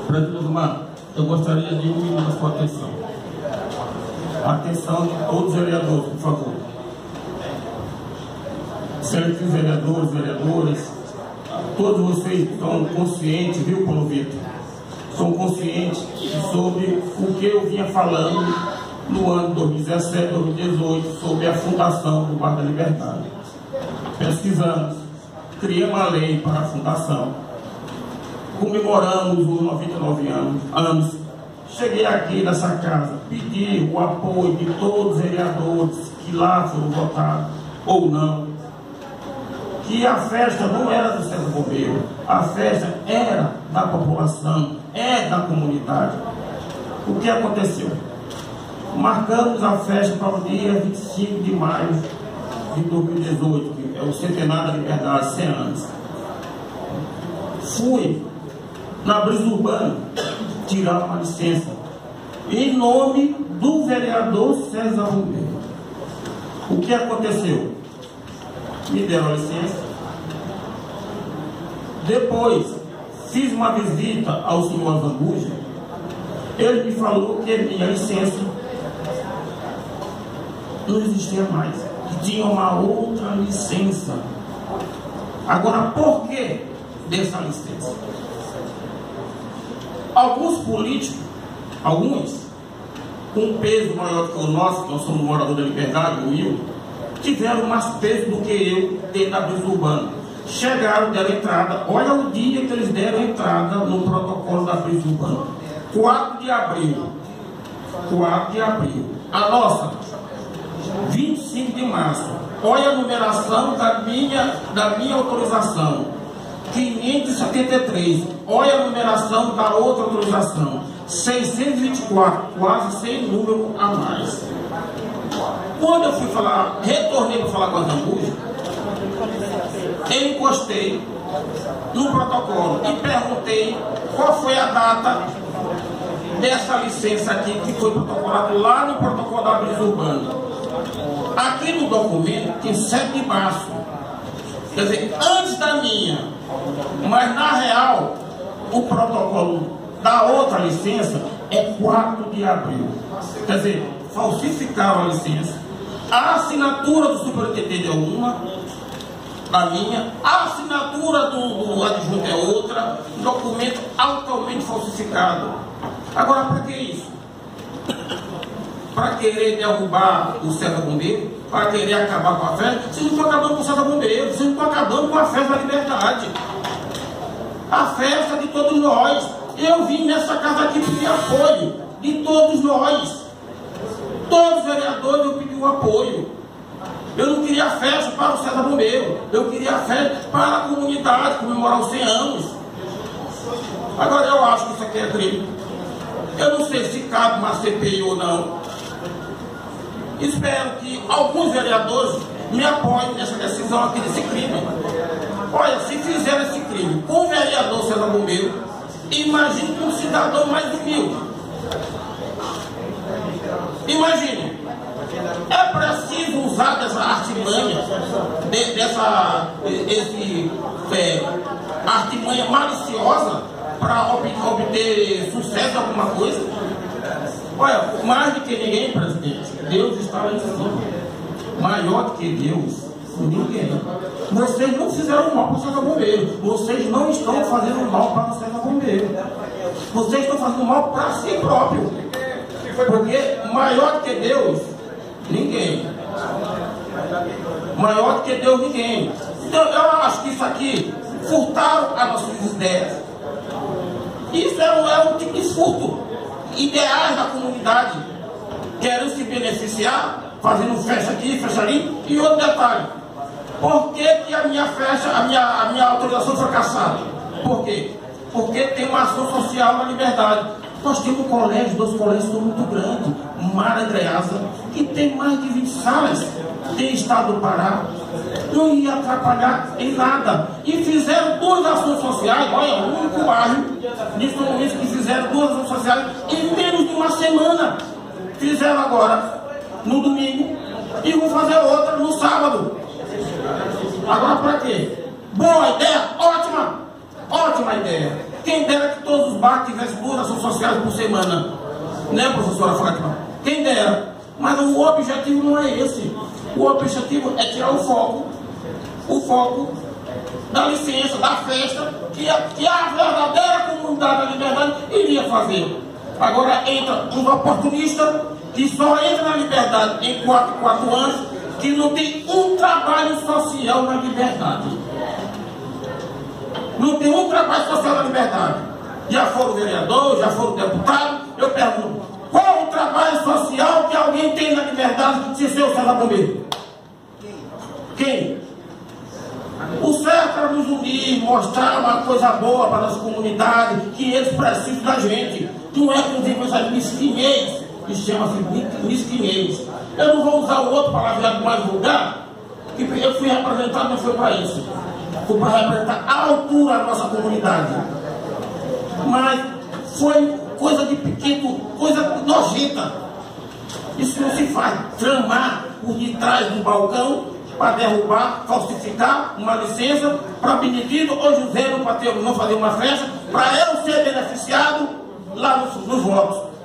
Presidente Osmar, eu gostaria de 1 minuto da sua atenção. Atenção de todos os vereadores, por favor. Excelentíssimos vereadores, vereadoras, todos vocês estão conscientes, viu, Paulo Vitor? São conscientes sobre o que eu vinha falando no ano 2017, 2018, sobre a fundação do Bar da Liberdade. Pesquisamos, criamos uma lei para a fundação, comemoramos os 99 anos. Cheguei aqui nessa casa, pedi o apoio de todos os vereadores que lá foram votados, ou não, que a festa não era do César Bombeiro, a festa era da população, é da comunidade. O que aconteceu? Marcamos a festa para o dia 25 de maio de 2018, que é o centenário da liberdade, 100 anos. Fui na Brisa Urbana tirar uma licença em nome do vereador César Bombeiro. O que aconteceu? Me deram a licença. Depois fiz uma visita ao senhor Zambuja. Ele me falou que a minha licença não existia mais, que tinha uma outra licença. Agora, por que dessa licença? Alguns políticos, alguns com um peso maior que o nosso, que nós somos moradores da liberdade, humilde, tiveram mais peso do que eu dentro da Brisa Urbana. Chegaram, deram entrada. Olha o dia que eles deram entrada no protocolo da Brisa Urbana. 4 de abril. 4 de abril. A nossa, 25 de março. Olha a numeração da minha autorização. 573. Olha a numeração da outra autorização. 624. Quase 100 números a mais. Quando eu fui falar, retornei para falar com a Zambuja, eu encostei no protocolo e perguntei qual foi a data dessa licença aqui que foi protocolado lá no protocolo da Brisa Urbana. Aqui no documento tem 7 de março, quer dizer, antes da minha, mas na real o protocolo da outra licença é 4 de abril, quer dizer, falsificaram a licença. A assinatura do superintendente é uma, a minha, a assinatura do adjunto é outra, documento altamente falsificado. Agora, para que isso? Para querer derrubar o César Bombeiro? Para querer acabar com a festa? Vocês não estão acabando com o César Bombeiro, vocês não estão acabando com a festa da liberdade. A festa de todos nós. Eu vim nessa casa aqui pedir apoio de todos nós. Todos os vereadores eu pedi um apoio. Eu não queria festa para o César Bombeiro, eu queria festa para a comunidade, comemorar os 100 anos. Agora eu acho que isso aqui é crime. Eu não sei se cabe uma CPI ou não. Espero que alguns vereadores me apoiem nessa decisão aqui desse crime. Olha, se fizeram esse crime com o vereador César Bombeiro, imagine com um cidadão mais humilde. Imagine, é preciso usar dessa artimanha, artimanha maliciosa para obter sucesso em alguma coisa? Olha, mais do que ninguém, presidente, Deus está lá em cima. Maior do que Deus, ninguém. Vocês não fizeram mal para o César Bombeiro. Vocês não estão fazendo mal para o César Bombeiro. Vocês estão fazendo mal para si próprio. Porque maior do que Deus, ninguém. Maior do que Deus, ninguém. Então eu acho que isso aqui furtaram as nossas ideias. Isso é um tipo de furto. Ideais da comunidade querem se beneficiar, fazendo festa aqui, festa ali. E outro detalhe, por que a minha festa, a minha autorização foi cassada? Por quê? Porque tem uma ação social na liberdade. Nós temos um colégio, 2 colégios são muito grandes, Mara Greasa, que tem mais de 20 salas, tem estado do Pará, não ia atrapalhar em nada. E fizeram 2 ações sociais, olha, o único bairro de São Luís que fizeram 2 ações sociais em menos de uma semana. Fizeram agora no domingo e vão fazer outra no sábado. Agora para quê? Boa ideia, ótima ideia. Quem dera que todos os bairros tivessem 2 ações sociais por semana. Né, professora Fátima? Quem dera. Mas o objetivo não é esse. O objetivo é tirar o foco da licença, da festa, que a verdadeira comunidade da Liberdade iria fazer. Agora entra um oportunista que só entra na Liberdade em 4 anos, que não tem um trabalho social na Liberdade. Não tem um trabalho social na Liberdade. Já foram vereador, já foram deputado. Eu pergunto, qual o trabalho social que alguém tem na Liberdade se seu César Bombeiro? Quem? O certo era nos unir, mostrar uma coisa boa para a nossa comunidade, que eles precisam da gente. Não é que tem essa mesquinhez, que chama-se mesquinhez. Eu não vou usar o outro palavreado mais vulgar, que eu fui representado, não foi para isso. Foi para representar a altura da nossa comunidade. Mas foi coisa de pequeno, coisa nojenta. Isso não se faz. Tramar por detrás do balcão para derrubar, falsificar uma licença para Benedito ou José não fazer uma festa, para eu ser beneficiado lá nos votos.